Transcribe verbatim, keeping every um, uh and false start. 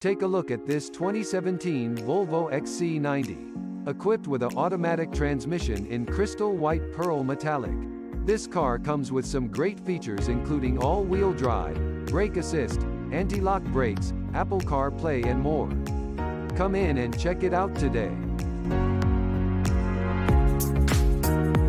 Take a look at this twenty seventeen Volvo X C ninety. Equipped with an automatic transmission in crystal white pearl metallic. This car comes with some great features including all-wheel drive, brake assist, anti-lock brakes, Apple CarPlay and more. Come in and check it out today.